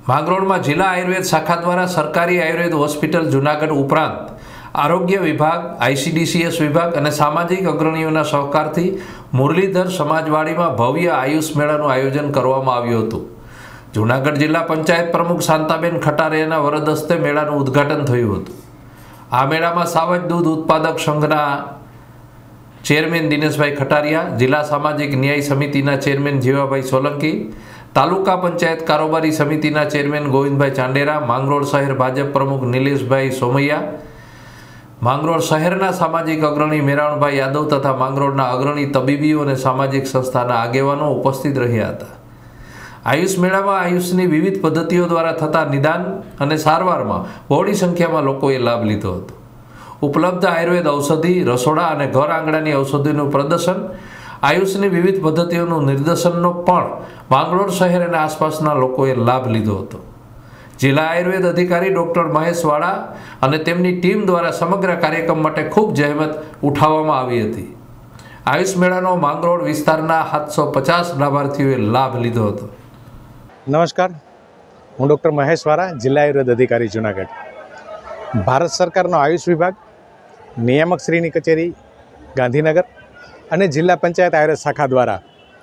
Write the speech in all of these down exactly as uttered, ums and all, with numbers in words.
માંગરોળમાં જિલ્લા આયુર્વેદ શાખા દ્વારા સરકારી આયુર્વેદ હોસ્પિટલ જૂનાગઢ ઉપરાંત આરોગ્ય વિભાગ, આઈસીડીસીએસ વિભાગ અને સામાજિક અગ્રણીઓના સહકારથી મુરલીધર સમાજવાડીમાં ભવ્ય આયુષ મેળાનું આયોજન કરવામાં આવ્યું હતું। જૂનાગઢ જિલ્લા પંચાયત પ્રમુખ શાંતાબેન ખટારિયાના વરદ હસ્તે મેળાનું ઉદ્ઘાટન થયું હતું। આ મેળામાં સાવજ દૂધ ઉત્પાદક સંઘના ચેરમેન દિનેશભાઈ ખટારિયા, જિલ્લા સામાજિક ન્યાય સમિતિના ચેરમેન જીવાભાઈ સોલંકી, તાલુકા પંચાયત કારોબારી સમિતિના ચેરમેન ગોવિંદભાઈ ચાંડેરા, માંગરોળ શહેર ભાજપ પ્રમુખ નિલેશભાઈ સોમૈયા, માંગરોળ શહેરના સામાજિક અગ્રણી મેરાણભાઈ યાદવ તથા માંગરોળના અગ્રણી તબીબીઓ અને સામાજિક સંસ્થાના આગેવાનો ઉપસ્થિત રહ્યા હતા। આયુષ મેળામાં આયુષની વિવિધ પદ્ધતિઓ દ્વારા થતા નિદાન અને સારવારમાં બહોળી સંખ્યામાં લોકોએ લાભ લીધો હતો। ઉપલબ્ધ આયુર્વેદ ઔષધિ, રસોડા અને ઘર આંગણાની ઔષધિનું પ્રદર્શન, આયુષની વિવિધ પદ્ધતિઓનું નિદર્શનનો પણ માંગરોળ શહેર અને આસપાસના લોકોએ લાભ લીધો હતો। જિલ્લા આયુર્વેદ અધિકારી ડૉક્ટર મહેશ વાળા અને તેમની ટીમ દ્વારા સમગ્ર કાર્યક્રમ માટે ખૂબ જહેમત ઉઠાવવામાં આવી હતી। આયુષ મેળાનો માંગરોળ વિસ્તારના સાતસો પચાસ લાભાર્થીઓએ લાભ લીધો હતો। નમસ્કાર, હું ડૉક્ટર મહેશ વાળા, જિલ્લા આયુર્વેદ અધિકારી જૂનાગઢ। ભારત સરકારનો આયુષ વિભાગ, નિયામક શ્રીની કચેરી ગાંધીનગર અને જિલ્લા પંચાયત આયુર્વેદ શાખા દ્વારા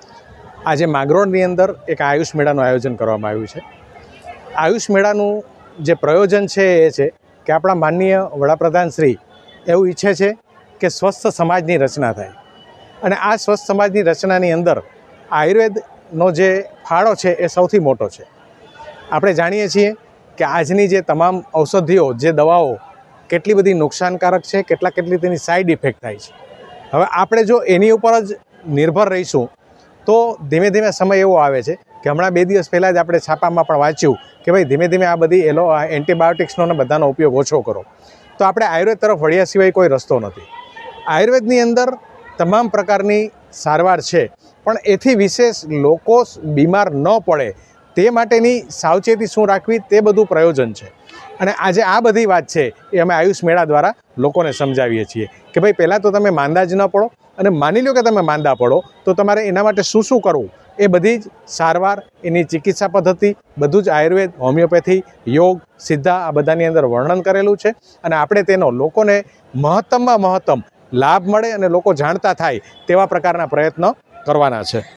આજે માંગરોળની અંદર એક આયુષ મેળાનું આયોજન કરવામાં આવ્યું છે। આયુષ મેળાનું જે પ્રયોજન છે એ છે કે આપણા માનનીય વડાપ્રધાન શ્રી એવું ઈચ્છે છે કે સ્વસ્થ સમાજની રચના થાય, અને આ સ્વસ્થ સમાજની રચનાની અંદર આયુર્વેદનો જે ફાળો છે એ સૌથી મોટો છે। આપણે જાણીએ છીએ કે આજની જે તમામ ઔષધિઓ, જે દવાઓ કેટલી બધી નુકસાનકારક છે, કેટલા કેટલી તેની સાઈડ ઇફેક્ટ થાય છે। હવે આપણે જો એની ઉપર જ નિર્ભર રહીશું તો ધીમે ધીમે સમય એવો આવે છે કે હમણાં બે દિવસ પહેલાં જ આપણે છાપામાં પણ વાંચ્યું કે ભાઈ ધીમે ધીમે આ બધી એલો એન્ટીબાયોટિક્સનો ને બધાનો ઉપયોગ ઓછો કરો। તો આપણે આયુર્વેદ તરફ વળ્યા સિવાય કોઈ રસ્તો નથી। આયુર્વેદની અંદર તમામ પ્રકારની સારવાર છે, પણ એથી વિશેષ લોકો બીમાર ન પડે તે માટેની સાવચેતી શું રાખવી તે બધું પ્રયોજન છે। અને આજે આ બધી વાત છે એ અમે આયુષ મેળા દ્વારા લોકોને સમજાવીએ છીએ કે ભાઈ પહેલાં તો તમે માંદા જ ન પડો, અને માની લો કે તમે માંદા પડો તો તમારે એના માટે શું શું કરવું એ બધી જ સારવાર, એની ચિકિત્સા પદ્ધતિ બધું જ આયુર્વેદ, હોમિયોપેથી, યોગ, સિદ્ધા આ બધાની અંદર વર્ણન કરેલું છે। અને આપણે તેનો લોકોને મહત્તમમાં મહત્તમ લાભ મળે અને લોકો જાણતા થાય તેવા પ્રકારના પ્રયત્નો કરવાના છે।